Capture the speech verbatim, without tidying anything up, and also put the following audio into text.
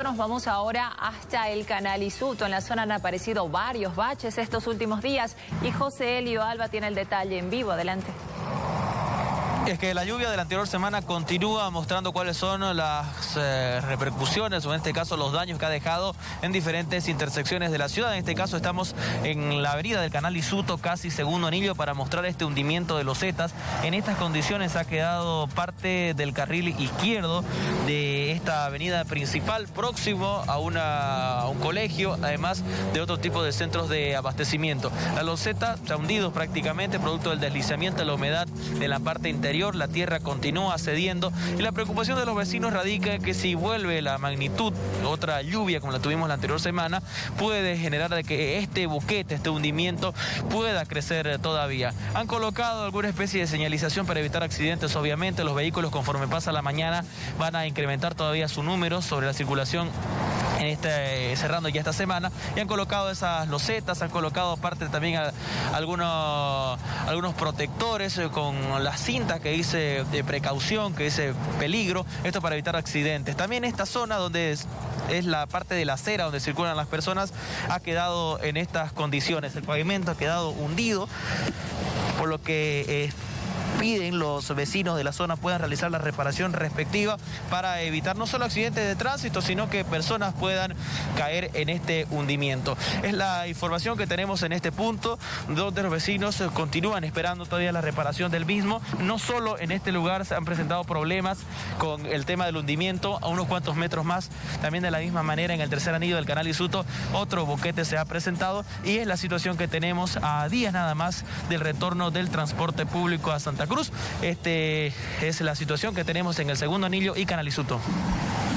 Nos vamos ahora hasta el Canal Isuto. En la zona han aparecido varios baches estos últimos días y José Elio Alba tiene el detalle en vivo. Adelante. Es que la lluvia de la anterior semana continúa mostrando cuáles son las eh, repercusiones, o en este caso los daños que ha dejado en diferentes intersecciones de la ciudad. En este caso estamos en la avenida del Canal Isuto, casi segundo anillo, para mostrar este hundimiento de losetas. En estas condiciones ha quedado parte del carril izquierdo de esta avenida principal, próximo a, una, a un colegio, además de otro tipo de centros de abastecimiento. La loseta se ha hundido prácticamente, producto del deslizamiento de la humedad en la parte interior. La tierra continúa cediendo y la preocupación de los vecinos radica en que si vuelve la magnitud, otra lluvia como la tuvimos la anterior semana, puede generar de que este boquete, este hundimiento pueda crecer todavía. Han colocado alguna especie de señalización para evitar accidentes. Obviamente los vehículos, conforme pasa la mañana, van a incrementar todavía su número sobre la circulación en este, cerrando ya esta semana, y han colocado esas losetas, han colocado parte también a, a algunos, algunos protectores eh, con las cintas que dice de precaución, que dice peligro, esto para evitar accidentes. También esta zona donde es, es la parte de la acera donde circulan las personas ha quedado en estas condiciones, el pavimento ha quedado hundido, por lo que eh, piden los vecinos de la zona puedan realizar la reparación respectiva para evitar no solo accidentes de tránsito, sino que personas puedan caer en este hundimiento. Es la información que tenemos en este punto, donde los vecinos continúan esperando todavía la reparación del mismo. No solo en este lugar se han presentado problemas con el tema del hundimiento, a unos cuantos metros más, también de la misma manera en el tercer anillo del Canal Isuto, otro boquete se ha presentado, y es la situación que tenemos a días nada más del retorno del transporte público a Santa Cruz. Este es la situación que tenemos en el segundo anillo y Canal Isuto.